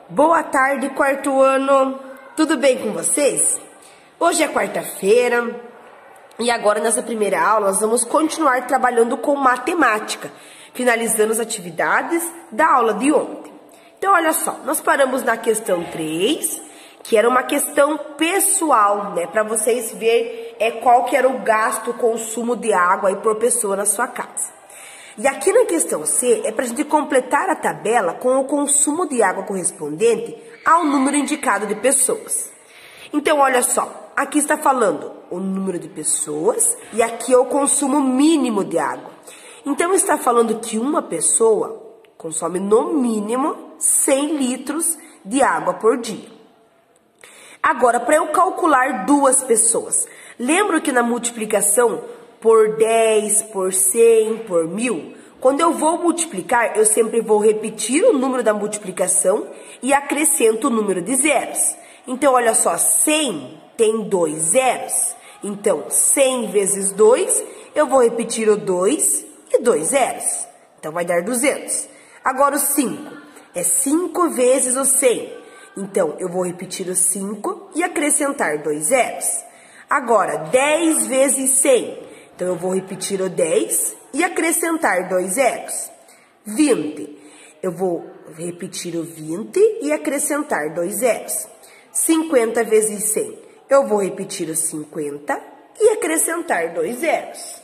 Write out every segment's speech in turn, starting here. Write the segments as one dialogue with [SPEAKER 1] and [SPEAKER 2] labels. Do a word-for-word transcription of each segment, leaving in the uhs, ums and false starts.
[SPEAKER 1] Boa tarde, quarto ano. Tudo bem com vocês? Hoje é quarta-feira e agora nessa primeira aula nós vamos continuar trabalhando com matemática, finalizando as atividades da aula de ontem. Então, olha só, nós paramos na questão três, que era uma questão pessoal, né? Para vocês verem é, qual que era o gasto, o consumo de água aí por pessoa na sua casa. E aqui na questão C, é para a gente completar a tabela com o consumo de água correspondente ao número indicado de pessoas. Então, olha só, aqui está falando o número de pessoas e aqui é o consumo mínimo de água. Então, está falando que uma pessoa consome no mínimo cem litros de água por dia. Agora, para eu calcular duas pessoas, lembro que na multiplicação por dez, por cem, por mil, quando eu vou multiplicar, eu sempre vou repetir o número da multiplicação e acrescento o número de zeros. Então, olha só, cem tem dois zeros. Então, cem vezes dois, eu vou repetir o dois e dois zeros. Então, vai dar duzentos. Agora, o cinco é cinco vezes o cem. Então, eu vou repetir o cinco e acrescentar dois zeros. Agora, dez vezes cem. Então, eu vou repetir o dez e acrescentar dois zeros. vinte. Eu vou repetir o vinte e acrescentar dois zeros. cinquenta vezes cem. Eu vou repetir o cinquenta e acrescentar dois zeros.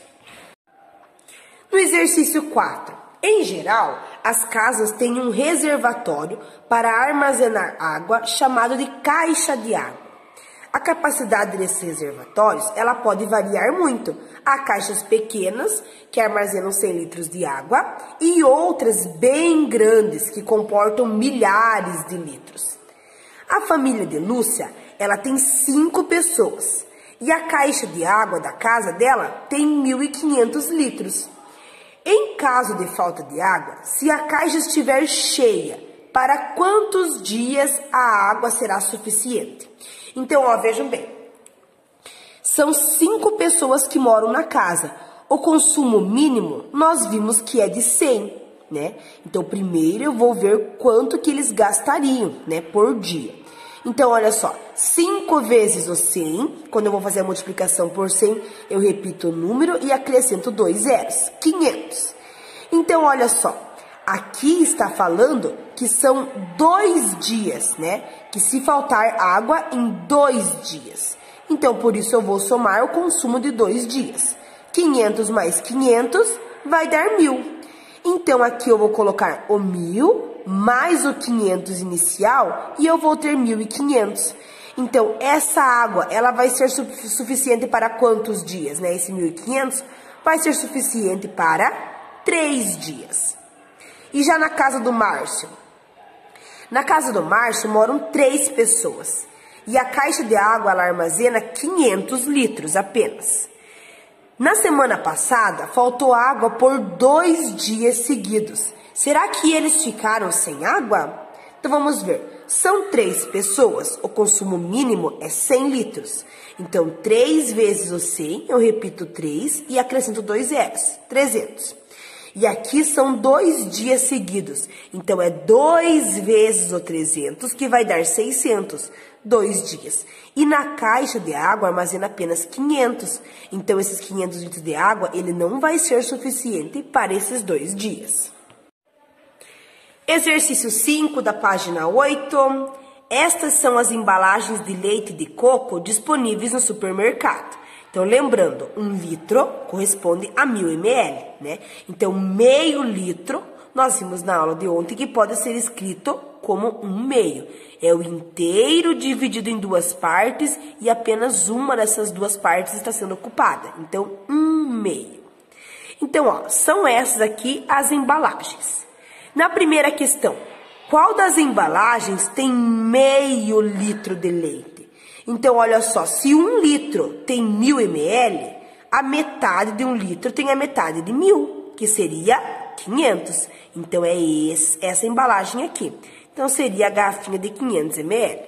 [SPEAKER 1] No exercício quatro, em geral, as casas têm um reservatório para armazenar água chamado de caixa de água. A capacidade desses reservatórios, ela pode variar muito. Há caixas pequenas, que armazenam cem litros de água, e outras bem grandes, que comportam milhares de litros. A família de Lúcia, ela tem cinco pessoas, e a caixa de água da casa dela tem mil e quinhentos litros. Em caso de falta de água, se a caixa estiver cheia, para quantos dias a água será suficiente? Então, ó, vejam bem, são cinco pessoas que moram na casa. O consumo mínimo, nós vimos que é de cem, né? Então, primeiro eu vou ver quanto que eles gastariam, né, por dia. Então, olha só, cinco vezes o cem, quando eu vou fazer a multiplicação por cem, eu repito o número e acrescento dois zeros, quinhentos. Então, olha só, aqui está falando que são dois dias, né? Que se faltar água em dois dias. Então, por isso eu vou somar o consumo de dois dias. quinhentos mais quinhentos vai dar mil. Então, aqui eu vou colocar o mil mais o quinhentos inicial e eu vou ter mil e quinhentos. Então, essa água, ela vai ser su suficiente para quantos dias, né? Esse mil e quinhentos vai ser suficiente para três dias. E já na casa do Márcio? Na casa do Márcio moram três pessoas. E a caixa de água, ela armazena quinhentos litros apenas. Na semana passada, faltou água por dois dias seguidos. Será que eles ficaram sem água? Então, vamos ver. São três pessoas. O consumo mínimo é cem litros. Então, três vezes o cem, eu repito três e acrescento dois zeros, trezentos. E aqui são dois dias seguidos. Então, é dois vezes o trezentos, que vai dar seiscentos. Dois dias. E na caixa de água armazena apenas quinhentos. Então, esses quinhentos litros de água, ele não vai ser suficiente para esses dois dias. Exercício cinco da página oito. Estas são as embalagens de leite de coco disponíveis no supermercado. Então, lembrando, um litro corresponde a mil mililitros, né? Então, meio litro, nós vimos na aula de ontem que pode ser escrito como um meio. É o inteiro dividido em duas partes e apenas uma dessas duas partes está sendo ocupada. Então, um meio. Então, ó, são essas aqui as embalagens. Na primeira questão, qual das embalagens tem meio litro de leite? Então, olha só, se um litro tem mil mililitros, a metade de um litro tem a metade de mil, que seria quinhentos. Então, é esse, essa embalagem aqui. Então, seria a garrafinha de quinhentos mililitros.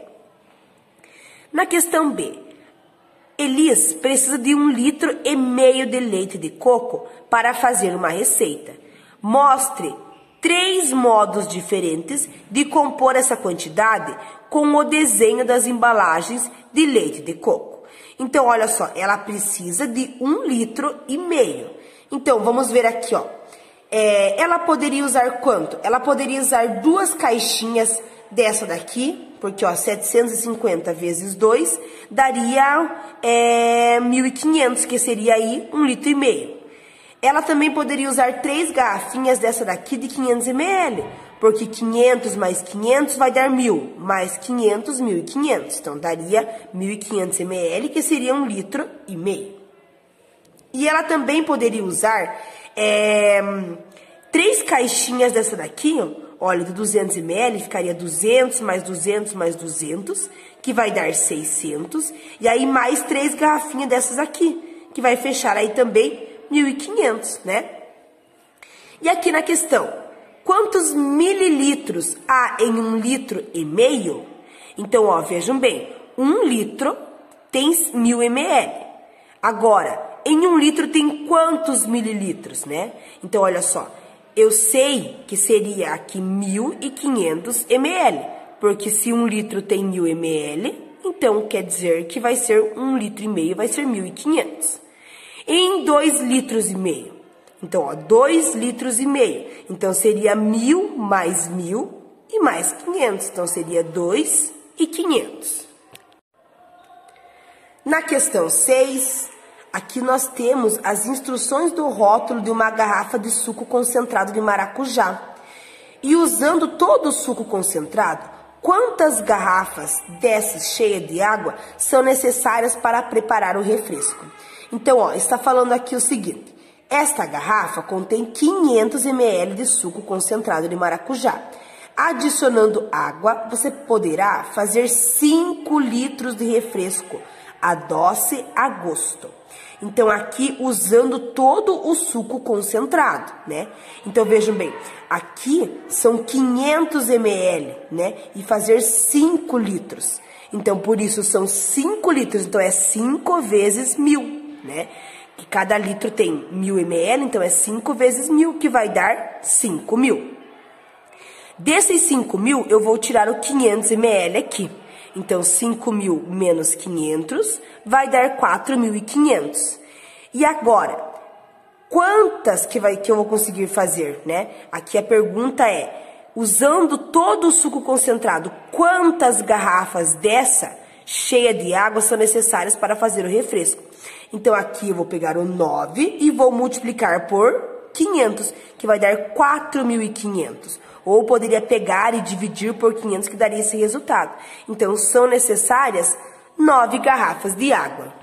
[SPEAKER 1] Na questão B, Elis precisa de um litro e meio de leite de coco para fazer uma receita. Mostre três modos diferentes de compor essa quantidade com o desenho das embalagens de leite de coco. Então, olha só, ela precisa de um litro e meio. Então, vamos ver aqui, ó. É, ela poderia usar quanto? Ela poderia usar duas caixinhas dessa daqui, porque, ó, setecentos e cinquenta vezes dois daria é, mil e quinhentos, que seria aí um litro e meio. Ela também poderia usar três garrafinhas dessa daqui de quinhentos mililitros, porque quinhentos mais quinhentos vai dar mil, mais quinhentos, mil e quinhentos. Então, daria mil e quinhentos mililitros, que seria um litro e meio. E ela também poderia usar é, três caixinhas dessa daqui, ó. Olha, de duzentos mililitros ficaria duzentos mais duzentos mais duzentos, que vai dar seiscentos. E aí, mais três garrafinhas dessas aqui, que vai fechar aí também mil e quinhentos, né? E aqui na questão, quantos mililitros há em um litro e meio? Então, ó, vejam bem, um litro tem mil mililitros. Agora, em um litro tem quantos mililitros, né? Então, olha só, eu sei que seria aqui mil e quinhentos mililitros, porque se um litro tem mil mililitros, então quer dizer que vai ser um litro e meio, vai ser mil e quinhentos. Em dois litros e meio, então, ó, dois litros e meio, então seria mil mais mil e mais quinhentos, então seria dois e quinhentos. Na questão seis, aqui nós temos as instruções do rótulo de uma garrafa de suco concentrado de maracujá. E usando todo o suco concentrado, quantas garrafas dessas cheias de água são necessárias para preparar o refresco? Então, ó, está falando aqui o seguinte. Esta garrafa contém quinhentos mililitros de suco concentrado de maracujá. Adicionando água, você poderá fazer cinco litros de refresco, adoce a gosto. Então, aqui, usando todo o suco concentrado, né? Então, vejam bem, aqui são quinhentos mililitros, né? E fazer cinco litros. Então, por isso, são cinco litros. Então, é cinco vezes mil, né? Que cada litro tem mil mililitros, então é cinco vezes mil, que vai dar cinco mil. Desses cinco mil, eu vou tirar o quinhentos mililitros aqui. Então, cinco mil menos quinhentos vai dar quatro mil e quinhentos. E agora, quantas que, vai, que eu vou conseguir fazer, né? Aqui a pergunta é, usando todo o suco concentrado, quantas garrafas dessa cheia de água são necessárias para fazer o refresco? Então, aqui eu vou pegar o nove e vou multiplicar por quinhentos, que vai dar quatro mil e quinhentos. Ou poderia pegar e dividir por quinhentos, que daria esse resultado. Então, são necessárias nove garrafas de água.